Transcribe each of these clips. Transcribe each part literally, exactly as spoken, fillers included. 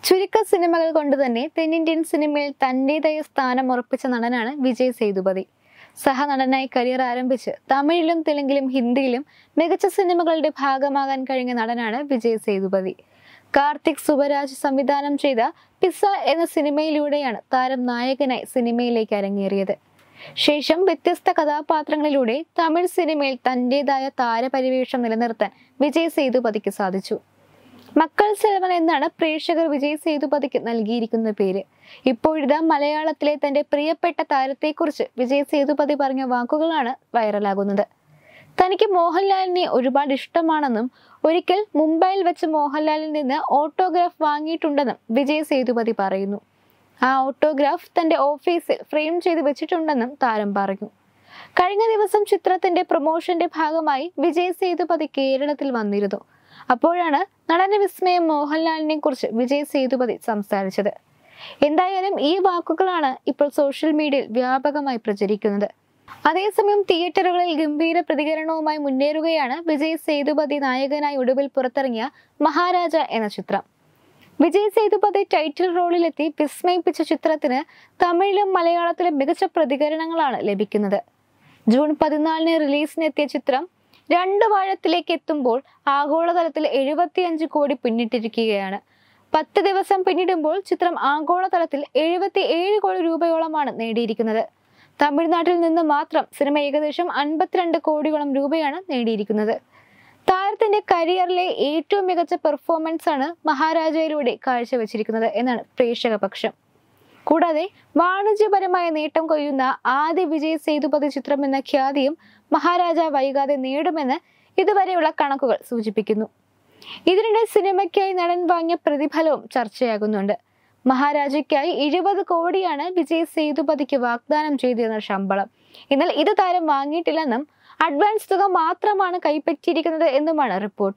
ചുരുക്ക സിനിമകൾ കൊണ്ട് തന്നെ തെന്നിന്ത്യൻ സിനിമയിൽ തന്റേതായ സ്ഥാനം ഉറപ്പിച്ച നടനാണ് വിജയ് സേതുപതി. സഹനടനായി കരിയർ ആരംഭിച്ച് തമിഴിലും തെലുങ്കിലും ഹിന്ദിയിലും മികച്ച സിനിമകളുടെ ഭാഗമാകാൻ കഴിഞ്ഞ നടനാണ് വിജയ് സേതുപതി. കാർത്തിക് സുബരാജ് സംവിധാനം ചെയ്ത പിസ്സ എന്ന സിനിമയിലൂടെയാണ് താരം നായകനായി സിനിമയിലേക്ക് അരങ്ങേറിയത്. ശേഷം വ്യത്യസ്ത കഥാപാത്രങ്ങളിലൂടെ തമിഴ് സിനിമയിൽ തന്റേതായ താരപരിവേഷം നിലനിർത്താൻ വിജയ് സേതുപതിക്ക് സാധിച്ചു. മക്കൾ സെൽവൻ എന്നാണ് പ്രേക്ഷകർ വിജയ് സേതുപതിക്ക് നൽകിയിരിക്കുന്ന പേര്. ഇപ്പോഴിതാ മലയാളത്തിലെ തന്റെ പ്രിയപ്പെട്ട താരത്തെക്കുറിച്ച് വിജയ് സേതുപതി പറഞ്ഞ വാക്കുകളാണ് വൈറലാകുന്നത്. തനിക്ക് മോഹൻലാലിനെ ഒരുപാട് ഇഷ്ടമാണെന്നും ഒരിക്കൽ മുംബൈയിൽ വെച്ച് മോഹൻലാലിൽ നിന്ന് ഓട്ടോഗ്രാഫ് വാങ്ങിയിട്ടുണ്ടെന്നും വിജയ് സേതുപതി പറയുന്നു. ആ ഓട്ടോഗ്രാഫ് തന്റെ ഓഫീസിൽ ഫ്രെയിം ചെയ്ത് വെച്ചിട്ടുണ്ടെന്നും താരം പറഞ്ഞു. കഴിഞ്ഞ ദിവസം ചിത്രത്തിന്റെ പ്രൊമോഷന്റെ ഭാഗമായി വിജയ് സേതുപതി കേരളത്തിൽ വന്നിരുന്നു. അപ്പോഴാണ് നടന വിസ്മയം മോഹൻലാലിനെ കുറിച്ച് വിജയ് സേതുപതി സംസാരിച്ചത്. എന്തായാലും ഈ വാക്കുകളാണ് ഇപ്പോൾ സോഷ്യൽ മീഡിയയിൽ വ്യാപകമായി പ്രചരിക്കുന്നത്. അതേസമയം തിയേറ്ററുകളിൽ ഗംഭീര പ്രതികരണവുമായി മുന്നേറുകയാണ് വിജയ് സേതുപതി നായകനായി ഒടുവിൽ പുറത്തിറങ്ങിയ മഹാരാജ എന്ന ചിത്രം. വിജയ് സേതുപതി ടൈറ്റിൽ റോളിലെത്തി വിസ്മയിപ്പിച്ച ചിത്രത്തിന് തമിഴിലും മലയാളത്തിലും മികച്ച പ്രതികരണങ്ങളാണ് ലഭിക്കുന്നത്. ജൂൺ പതിനാലിന് റിലീസിനെത്തിയ ചിത്രം രണ്ട് വാഴത്തിലേക്ക് എത്തുമ്പോൾ ആഗോളതലത്തിൽ എഴുപത്തിയഞ്ച് കോടി പിന്നിട്ടിരിക്കുകയാണ്. പത്ത് ദിവസം പിന്നിടുമ്പോൾ ചിത്രം ആഗോളതലത്തിൽ എഴുപത്തി ഏഴ് കോടി രൂപയോളമാണ് നേടിയിരിക്കുന്നത്. തമിഴ്നാട്ടിൽ നിന്ന് മാത്രം സിനിമ ഏകദേശം അൻപത്തിരണ്ട് കോടിയോളം രൂപയാണ് നേടിയിരിക്കുന്നത്. താരത്തിന്റെ കരിയറിലെ ഏറ്റവും മികച്ച പെർഫോമൻസ് ആണ് മഹാരാജയിലൂടെ കാഴ്ചവെച്ചിരിക്കുന്നത് എന്നാണ് പ്രേക്ഷക പക്ഷം. കൂടാതെ വാണിജ്യപരമായ നേട്ടം കൊയ്യുന്ന ആദ്യ വിജയ് സേതുപതി ചിത്രം എന്ന ഖ്യാതിയും മഹാരാജ വൈകാതെ നേടുമെന്ന് ഇതുവരെയുള്ള കണക്കുകൾ സൂചിപ്പിക്കുന്നു. ഇതിനിടെ സിനിമയ്ക്കായി നടൻ വാങ്ങിയ പ്രതിഫലവും ചർച്ചയാകുന്നുണ്ട്. മഹാരാജയ്ക്കായി എഴുപത് കോടിയാണ് വിജയ് സേതുപതിക്ക് വാഗ്ദാനം ചെയ്തിരുന്ന ശമ്പളം. എന്നാൽ ഇത് താരം വാങ്ങിയിട്ടില്ലെന്നും അഡ്വാൻസ് തുക മാത്രമാണ് കൈപ്പറ്റിയിരിക്കുന്നത് എന്നുമാണ് റിപ്പോർട്ട്.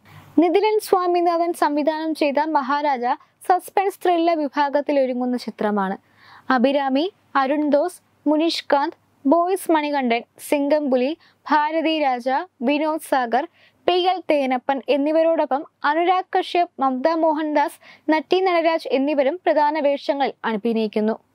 നിതിൻ സ്വാമിനാഥൻ സംവിധാനം ചെയ്ത മഹാരാജ സസ്പെൻസ് ത്രില്ലർ വിഭാഗത്തിൽ ഒരുങ്ങുന്ന ചിത്രമാണ്. Abhirami, Arun Doss, Munish Kanth, Boys Manikandan, Singampuli, Bharathi Raja, Vinod Sagar, P L Thenappan എന്നിവരോടൊപ്പം അനുരാഗ് കശ്യപ്, മമത മോഹൻദാസ്, നട്ടി നടരാജ് എന്നിവരും പ്രധാന വേഷങ്ങളിൽ അഭിനയിക്കുന്നു.